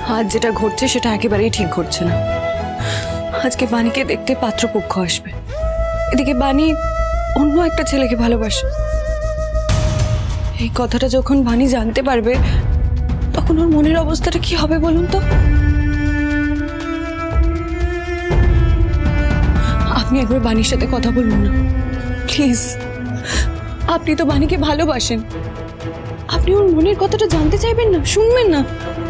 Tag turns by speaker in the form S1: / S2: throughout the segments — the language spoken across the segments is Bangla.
S1: আজ যেটা ঘটছে সেটা একেবারেই ঠিক ঘটছে না। আজকে বাণীকে দেখতে পাত্রপক্ষ আসবে, এদিকে বাণী অন্য একটা ছেলেকে ভালোবাসে। এই কথাটা যখন বাণী জানতে পারবে তখন ওর মনের অবস্থাটা কি হবে বলুন তো? আপনি একবার বাণীর সাথে কথা বলুন না প্লিজ। আপনি তো বাণীকে ভালোবাসেন, আপনি ওর মনের কথাটা জানতে চাইবেন না, শুনবেন না?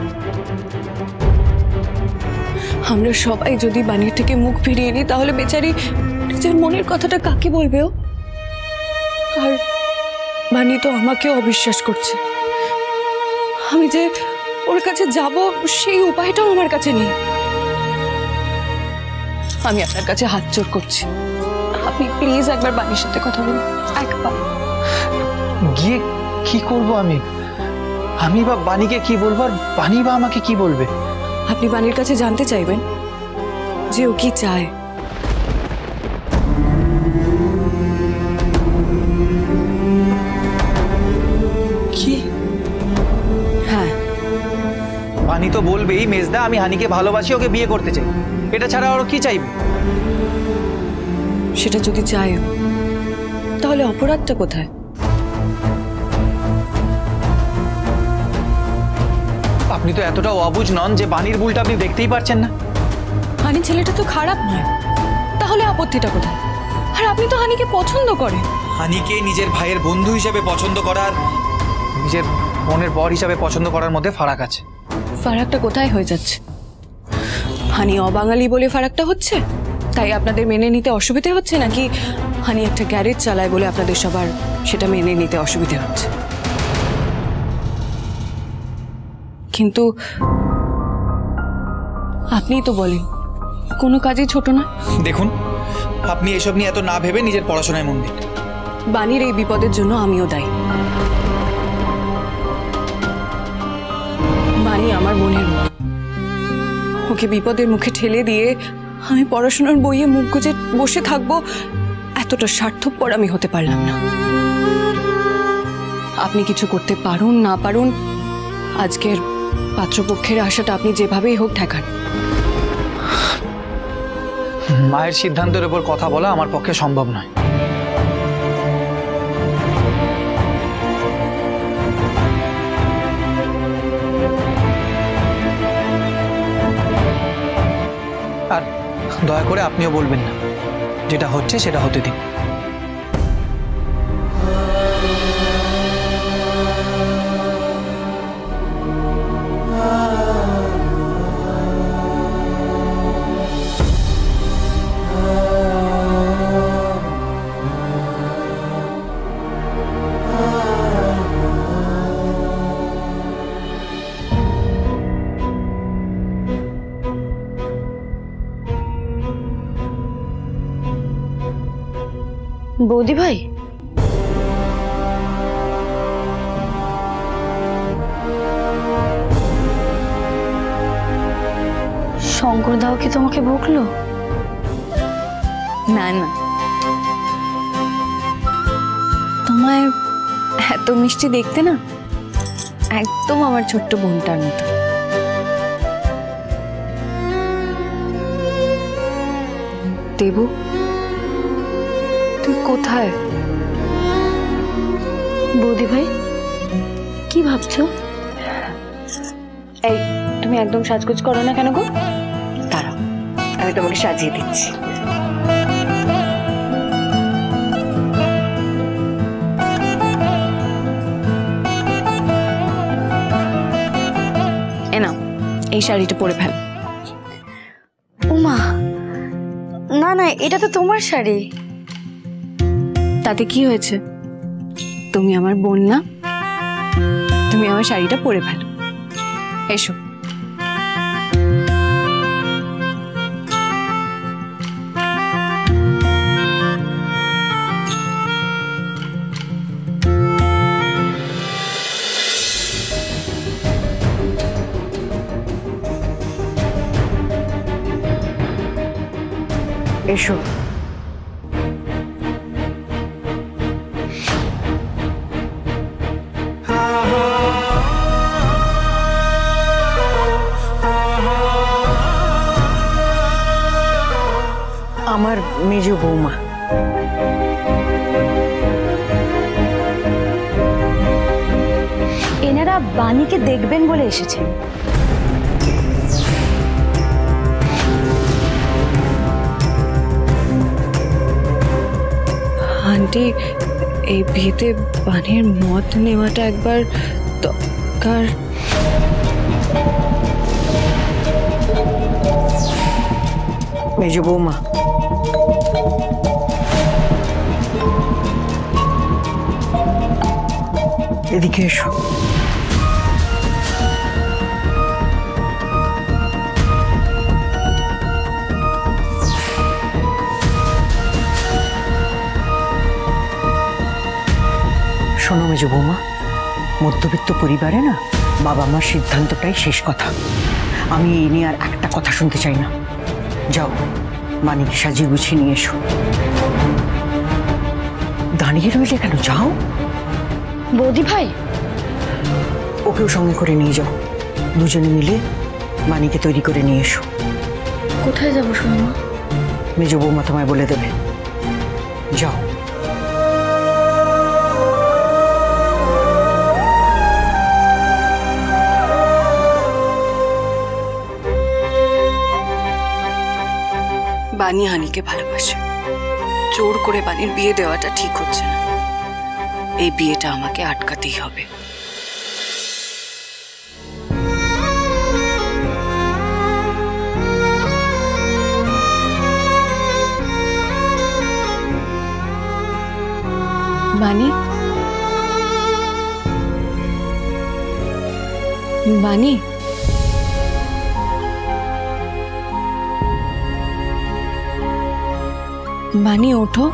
S1: আমরা সবাই যদি বাণীর থেকে মুখ ফিরিয়ে নিই তাহলে বেচারি নিজের মনের কথাটা কাকে বলবে ও? আর বাণী তো আমাকেও অবিশ্বাস করছে। আমি যে ওর কাছে যাব সেই উপায়টাও আমার কাছে নেই। আমি আপনার কাছে হাত জোড় করছি, আপনি প্লিজ একবার বাণীর সাথে কথা বলুন, একবার।
S2: গিয়ে কি করব আমি? আমি বা বাণীকে কি বলবো, আর বাণী বা আমাকে কি বলবে?
S1: আপনি বাণীর কাছে জানতে চাইবেন যে ও কি চায়। কি? হ্যাঁ,
S2: বাণী তো বলবেই মেজদা আমি হানিকে ভালোবাসি, ওকে বিয়ে করতে চাই। এটা ছাড়া ওর কি চাইবে?
S1: সেটা যদি চায় তাহলে অপরাধটা কোথায়?
S2: আপনি তো এতটাও অবুঝ নন যে বাণীর ভুলটা আপনি দেখতেই পারছেন না।
S1: হানি ছেলেটা তো খারাপ নয়, তাহলে আপত্তিটা কোথায়? আর আপনি তো হানিকে পছন্দ করেন।
S2: হানিকে নিজের ভাইয়ের বন্ধু হিসেবে পছন্দ করার, নিজের বোনের বর হিসাবে পছন্দ করার মধ্যে ফারাক আছে।
S1: ফারাকটা কোথায় হয়ে যাচ্ছে? হানি অবাঙালি বলে ফারাকটা হচ্ছে, তাই আপনাদের মেনে নিতে অসুবিধে হচ্ছে, নাকি হানি একটা গ্যারেজ চালায় বলে আপনাদের সবার সেটা মেনে নিতে অসুবিধে হচ্ছে? কিন্তু আপনিই তো বলেন কোনো কাজই ছোট না।
S2: দেখুন, আপনি এসব নিয়ে এত না ভেবে নিজের পড়াশোনায় মন দিন।
S1: বাণীর এই বিপদের জন্য আমিও দায়ী। বাণী আমার বোনের মতো, ওকে বিপদের মুখে ঠেলে দিয়ে আমি পড়াশোনার বইয়ে মুখ গুজে বসে থাকবো, এতটা স্বার্থপর আমি হতে পারলাম না। আপনি কিছু করতে পারুন না পারুন, আজকের পাত্রপক্ষের আশাটা আপনি যেভাবেই হোক ঠেকান।
S2: মায়ের সিদ্ধান্তের উপর কথা বলা আমার পক্ষে সম্ভব নয়। আর দয়া করে আপনিও বলবেন না, যেটা হচ্ছে সেটা হতে দিন।
S1: বৌদি ভাই,
S3: শঙ্কর দাও কি তোমাকে বকলো?
S1: না না, তোমায় এত মিষ্টি দেখতে না, একদম আমার ছোট্ট বোনটার মতো। দেবু, তুই কোথায়?
S3: বৌদি ভাই কি ভাবছো?
S1: এই তুমি একদম সাজগোজ করো না কেন গো? দাঁড়াও, আমি তোমাকে সাজিয়ে দিচ্ছি। এ নাও, এই শাড়িটা পরে ফেল।
S3: উমা, না না, এটা তো তোমার শাড়ি।
S1: তাতে কি হয়েছে? তুমি আমার বোন না? তুমি আমার শাড়িটা পরে ফেলো, এসো। এসো।
S4: মেজ বৌমা।
S3: এনারা বাণীকে দেখবেন বলে এসেছেন।
S1: আন্টি, এই বিয়েতে বাণীর মত নেওয়াটা একবার দরকার।
S4: মেজ বৌমা, এদিকে এসো। শোনো মেজ বৌমা, মধ্যবিত্ত পরিবারে না বাবা মার সিদ্ধান্তটাই শেষ কথা। আমি এই নিয়ে আর একটা কথা শুনতে চাই না। যাও, বাণীকে সাজিয়ে গুছিয়ে নিয়ে এসো। দাঁড়িয়ে রইলে কেন, যাও।
S3: বৌদি ভাই,
S4: ওকেও সঙ্গে করে নিয়ে যাও। দুজনে মিলে বাণীকে তৈরি করে নিয়ে এসো।
S3: কোথায় যাবো শুনি মা?
S4: মেজ বৌমা তোমায় বলে দেবে। যাও।
S1: বাণী হানিকে ভালোবাসে, জোর করে বাণীর বিয়ে দেওয়াটা ঠিক হচ্ছে না। এই বিয়েটা আমাকে আটকাতেই হবে। বাণী, বাণী, বাণী ওঠো।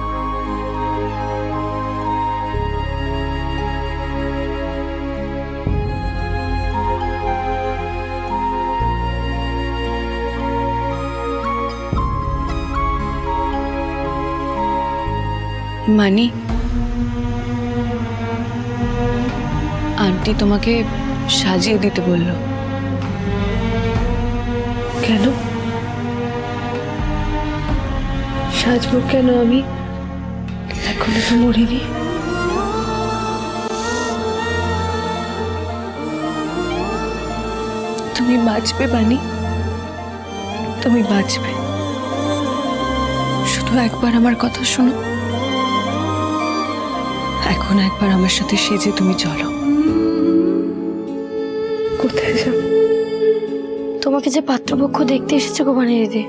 S1: বাণী, আন্টি তোমাকে সাজিয়ে দিতে বলল। কেন সাজবো? কেন? আমি এখনো তো মরিনি। তুমি বাঁচবে বাণী, তুমি বাঁচবে। শুধু একবার আমার কথা শোনো। এখন একবার আমার সাথে সেজে তুমি চলো। কোথায় যাও?
S3: তোমাকে যে পাত্রপক্ষ দেখতে এসেছে গো বানিয়ে দিদি।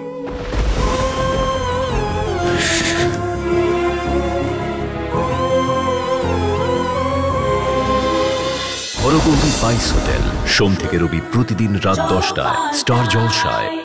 S5: হরগৌরী বাইস হোটেল, সোম থেকে রবি প্রতিদিন রাত 10টায় স্টার জলসায়।